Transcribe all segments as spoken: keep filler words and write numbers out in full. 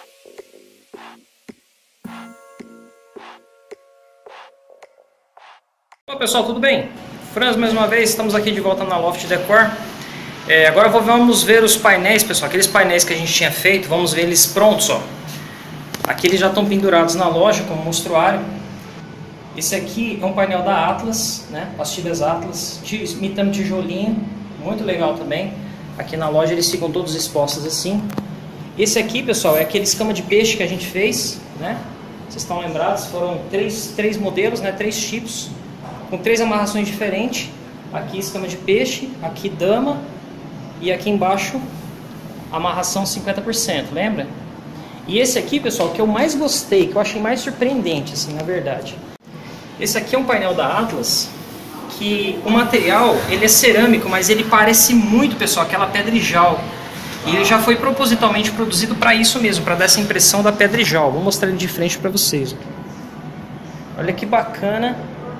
Olá pessoal, tudo bem? Franz mais uma vez, estamos aqui de volta na Loft Decor. É, agora vamos ver os painéis, pessoal, aqueles painéis que a gente tinha feito, vamos ver eles prontos, ó. Aqui eles já estão pendurados na loja como mostruário. Esse aqui é um painel da Atlas, né? Pastilhas Atlas, imitando tijolinho, muito legal também. Aqui na loja eles ficam todos expostos assim. Esse aqui, pessoal, é aquele escama de peixe que a gente fez, né? Vocês estão lembrados? Foram três, três modelos, né? Três tipos, com três amarrações diferentes. Aqui escama de peixe, aqui dama e aqui embaixo amarração cinquenta por cento, lembra? E esse aqui, pessoal, que eu mais gostei, que eu achei mais surpreendente, assim, na verdade. Esse aqui é um painel da Atlas, que o material, ele é cerâmico, mas ele parece muito, pessoal, aquela pedrijal. E ele já foi propositalmente produzido para isso mesmo, para dar essa impressão da pedrijal. Vou mostrar ele de frente para vocês. Olha que bacana.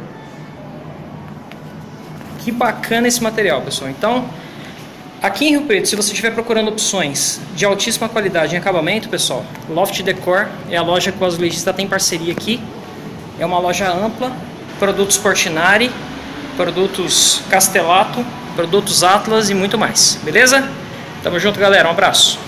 Que bacana esse material, pessoal. Então, aqui em Rio Preto, se você estiver procurando opções de altíssima qualidade em acabamento, pessoal, Loft Decor é a loja que o azulejista tem parceria aqui. É uma loja ampla, produtos Portinari, produtos Castelato, produtos Atlas e muito mais. Beleza? Tamo junto, galera. Um abraço.